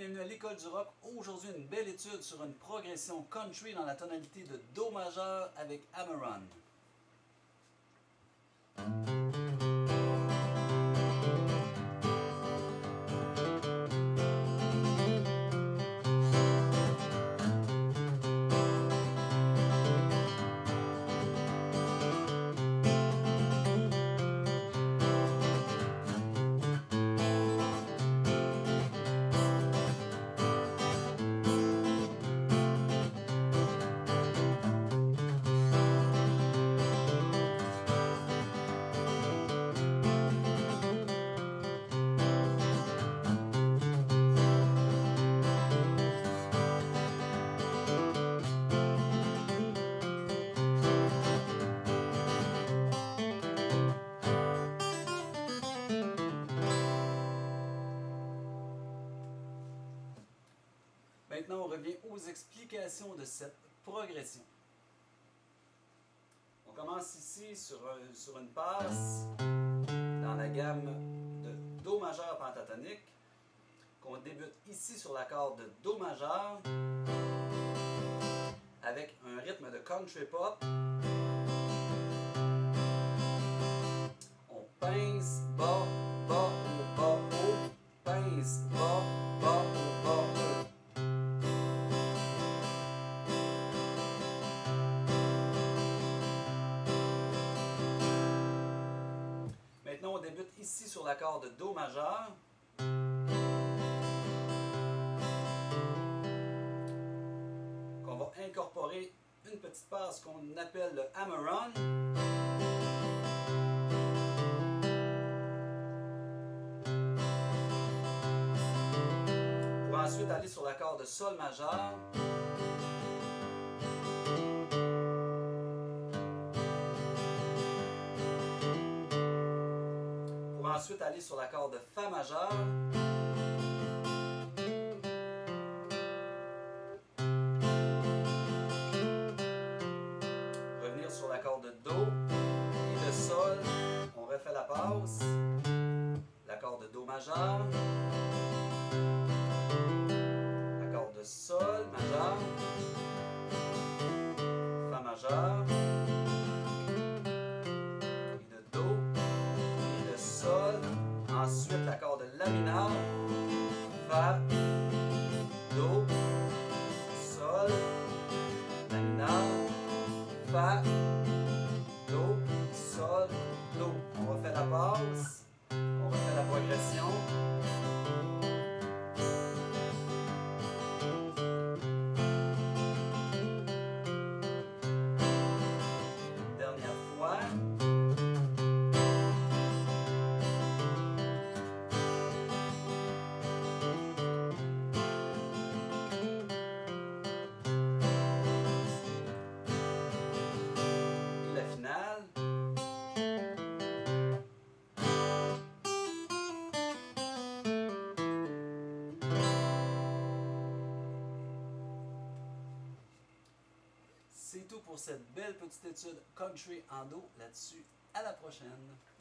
bienvenue à l'École du rock. Aujourd'hui, une belle étude sur une progression country dans la tonalité de Do majeur avec Ameron. Maintenant, on revient aux explications de cette progression. On commence ici sur une passe dans la gamme de Do majeur pentatonique, qu'on débute ici sur l'accord de Do majeur avec un rythme de country pop. On pince, bas, bas, haut, bas, haut, pince, bas, bas, haut, bas, haut. Maintenant, on débute ici sur l'accord de Do majeur. Qu'on va incorporer une petite passe qu'on appelle le Ameron. Pour ensuite aller sur l'accord de Sol majeur. Pour ensuite aller sur l'accord de Fa majeur. Revenir sur l'accord de Do et de Sol. On refait la passe. L'accord de Do majeur. L'accord de Sol majeur. Fa majeur. Ensuite, l'accord de La mineur, Fa, Do, Sol, La mineur, Fa, Do, Sol, Do. On refait la passe, on refait la progression. Une dernière fois. C'est tout pour cette belle petite étude country en Do. Là-dessus, à la prochaine!